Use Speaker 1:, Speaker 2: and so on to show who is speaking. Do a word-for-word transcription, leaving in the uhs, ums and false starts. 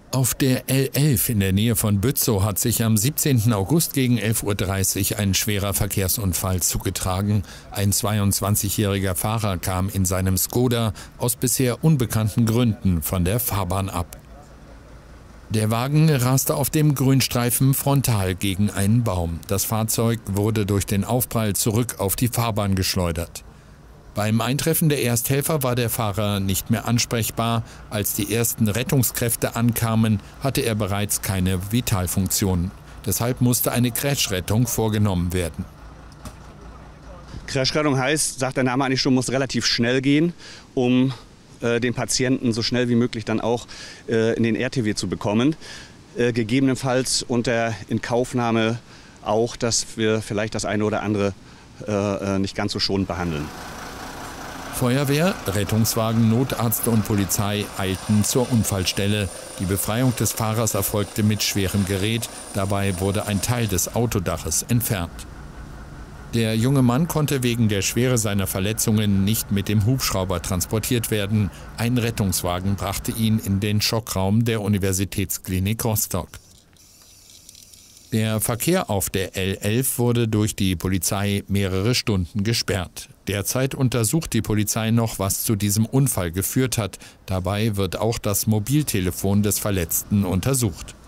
Speaker 1: Auf der L elf in der Nähe von Bützow hat sich am siebzehnten August gegen elf Uhr dreißig ein schwerer Verkehrsunfall zugetragen. Ein zweiundzwanzigjähriger Fahrer kam in seinem Skoda aus bisher unbekannten Gründen von der Fahrbahn ab. Der Wagen raste auf dem Grünstreifen frontal gegen einen Baum. Das Fahrzeug wurde durch den Aufprall zurück auf die Fahrbahn geschleudert. Beim Eintreffen der Ersthelfer war der Fahrer nicht mehr ansprechbar. Als die ersten Rettungskräfte ankamen, hatte er bereits keine Vitalfunktionen. Deshalb musste eine Crashrettung vorgenommen werden.
Speaker 2: Crashrettung heißt, sagt der Name eigentlich schon, muss relativ schnell gehen, um äh, den Patienten so schnell wie möglich dann auch äh, in den R T W zu bekommen. Äh, gegebenenfalls unter Inkaufnahme auch, dass wir vielleicht das eine oder andere äh, nicht ganz so schonend behandeln.
Speaker 1: Feuerwehr, Rettungswagen, Notarzt und Polizei eilten zur Unfallstelle. Die Befreiung des Fahrers erfolgte mit schwerem Gerät. Dabei wurde ein Teil des Autodaches entfernt. Der junge Mann konnte wegen der Schwere seiner Verletzungen nicht mit dem Hubschrauber transportiert werden. Ein Rettungswagen brachte ihn in den Schockraum der Universitätsklinik Rostock. Der Verkehr auf der L elf wurde durch die Polizei mehrere Stunden gesperrt. Derzeit untersucht die Polizei noch, was zu diesem Unfall geführt hat. Dabei wird auch das Mobiltelefon des Verletzten untersucht.